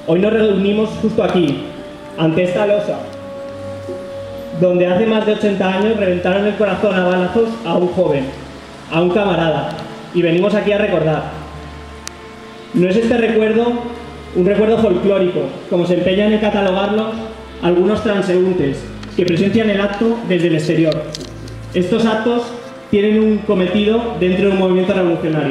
hoy nos reunimos justo aquí, ante esta losa, donde hace más de 80 años reventaron el corazón a balazos a un joven, a un camarada, y venimos aquí a recordar. No es este recuerdo un recuerdo folclórico, como se empeñan en catalogarlo algunos transeúntes que presencian el acto desde el exterior. Estos actos tienen un cometido dentro de un movimiento revolucionario.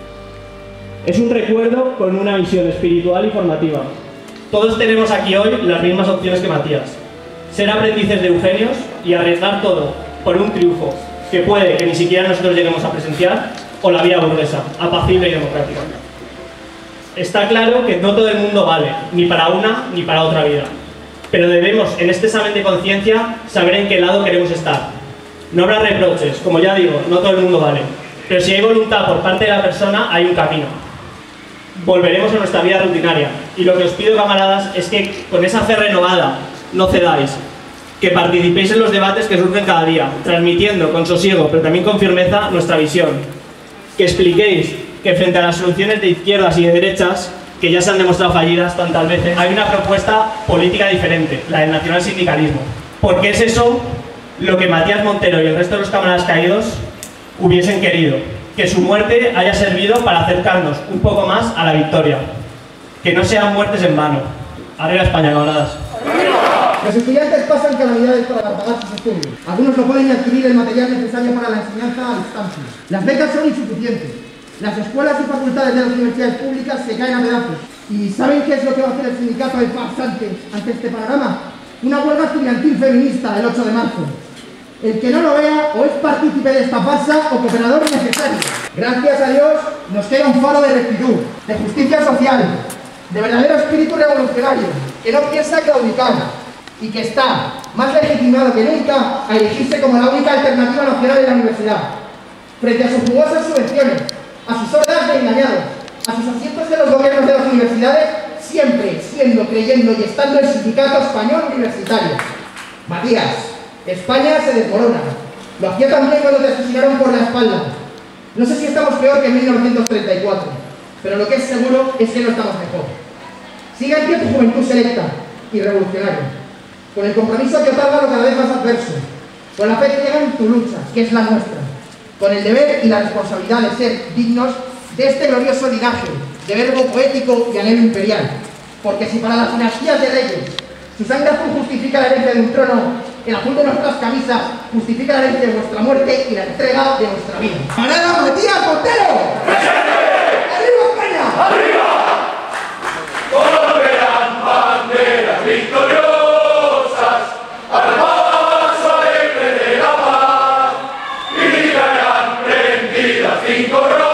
Es un recuerdo con una visión espiritual y formativa. Todos tenemos aquí hoy las mismas opciones que Matías: ser aprendices de Eugenios y arriesgar todo por un triunfo que puede que ni siquiera nosotros lleguemos a presenciar, o la vía burguesa, apacible y democrática. Está claro que no todo el mundo vale, ni para una ni para otra vida, pero debemos, en este examen de conciencia, saber en qué lado queremos estar. No habrá reproches, como ya digo, no todo el mundo vale, pero si hay voluntad por parte de la persona, hay un camino. Volveremos a nuestra vida rutinaria, y lo que os pido, camaradas, es que con esa fe renovada no cedáis, que participéis en los debates que surgen cada día, transmitiendo con sosiego, pero también con firmeza, nuestra visión, que expliquéis que frente a las soluciones de izquierdas y de derechas, que ya se han demostrado fallidas tantas veces, hay una propuesta política diferente, la del nacionalsindicalismo. Porque es eso lo que Matías Montero y el resto de los camaradas caídos hubiesen querido, que su muerte haya servido para acercarnos un poco más a la victoria, que no sean muertes en vano. Arriba España, camaradas. Los estudiantes pasan calamidades para pagar sus estudios. Algunos no pueden adquirir el material necesario para la enseñanza a distancia. Las becas son insuficientes. Las escuelas y facultades de las universidades públicas se caen a pedazos. ¿Y saben qué es lo que va a hacer el sindicato de farsantes ante este panorama? Una huelga estudiantil feminista el 8 de marzo. El que no lo vea o es partícipe de esta farsa o cooperador necesario. Gracias a Dios nos queda un faro de rectitud, de justicia social, de verdadero espíritu revolucionario, que no piensa claudicar y que está más legitimado que nunca a elegirse como la única alternativa nacional de la universidad. Frente a sus jugosas subvenciones, a sus hordas de engañados, a sus asientos en los gobiernos de las universidades, siempre siendo, creyendo y estando el sindicato español universitario. Matías, España se desmorona. Lo hacía también cuando te asesinaron por la espalda. No sé si estamos peor que en 1934, pero lo que es seguro es que no estamos mejor. Siga en pie tu juventud selecta y revolucionaria, con el compromiso que otorga lo cada vez más adverso, con la fe ciega en tu lucha, que es la nuestra, con el deber y la responsabilidad de ser dignos de este glorioso linaje, de verbo poético y anhelo imperial. Porque si para las dinastías de reyes su sangre azul justifica la herencia de un trono, el azul de nuestras camisas justifica la herencia de vuestra muerte y la entrega de nuestra vida. ¡Camarada Matías Montero! ¡Arriba España! ¡Arriba! Volverán banderas victoriosas al paso alegre de la paz y caerán prendidas 5 rosas.